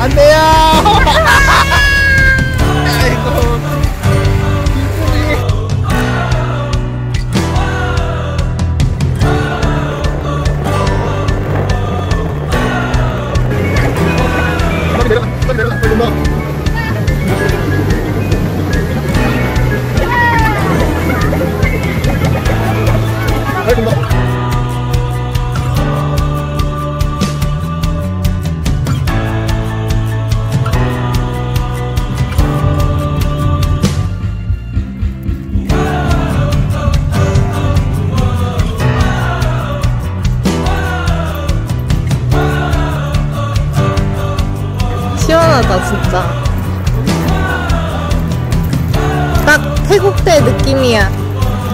안 돼요. 아이고. 빨리 내려가, 빨리 넣어. 빨리 넣어. 시원하다 진짜. 딱 태국대 느낌이야.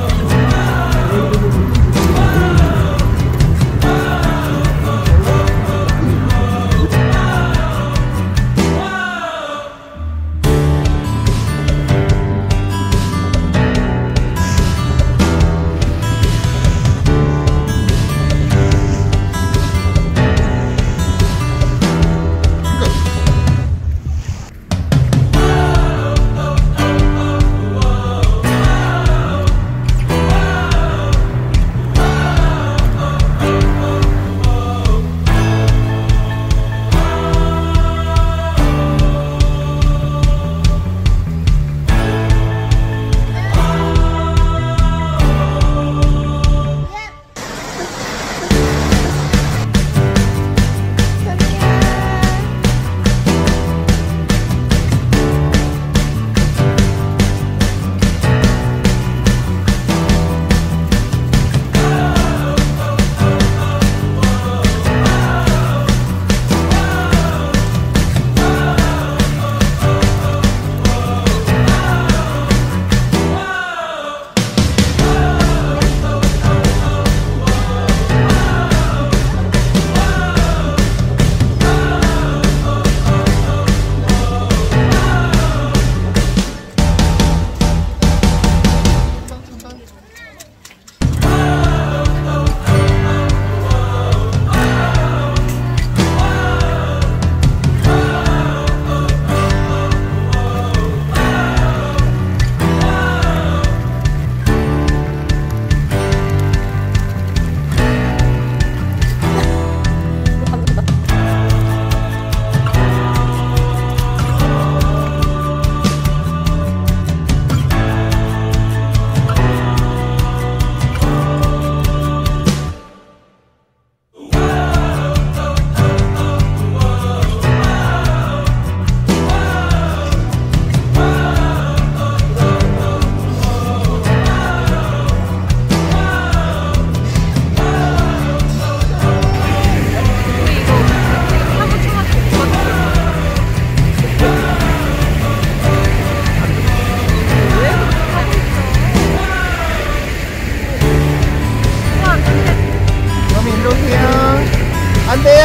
안 돼요.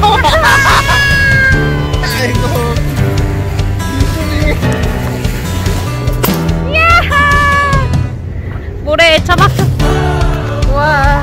아이고. 야하! 모래에 처박혔어. 와.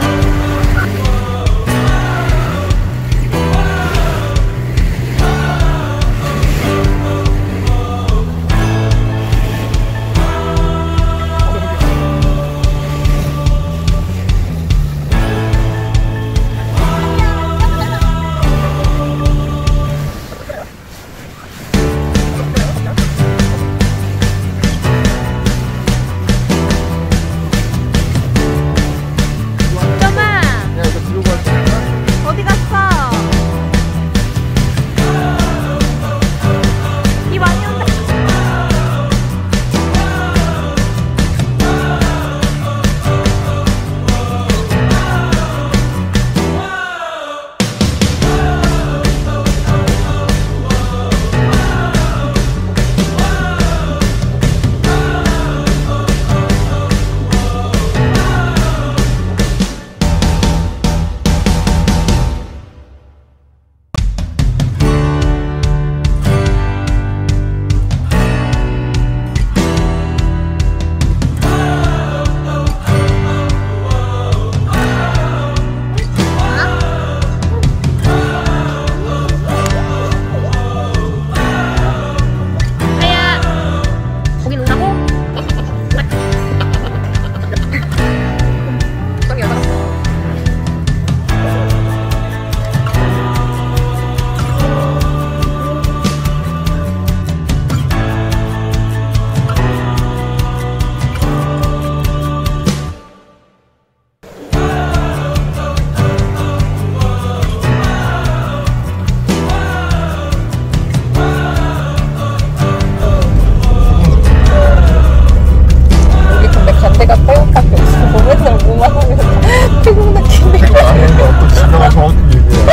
어떤 지명을 정확히 얘기해.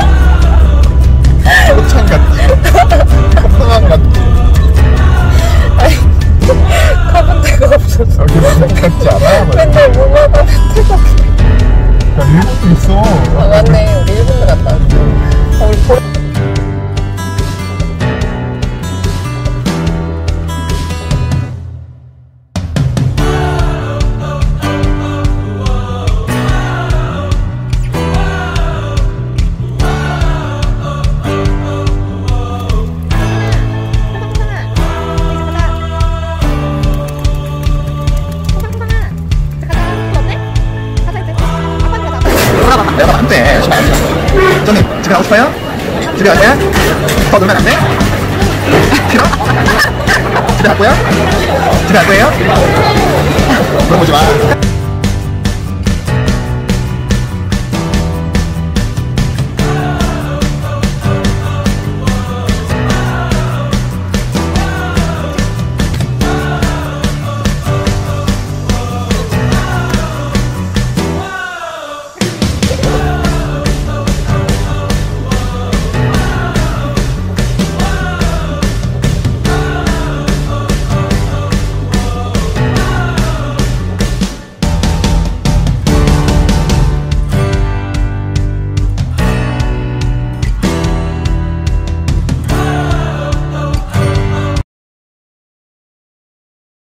호창 같지? 상황 같지? 가본 데가 없어서. 여기 무슨 같지 않아? 맨날 뭐만 하면 태국. 야, 일본도 있어. 아, 맞네. 우리 일본도 갔다 왔어. 우리 보 내가 안 돼. 저는 집에 가고 싶어요? 집에 갈 거야? 더 놀면 안 돼? 싫어? 집에 갈 거야? 집에 갈 거예요? 물어보지 마.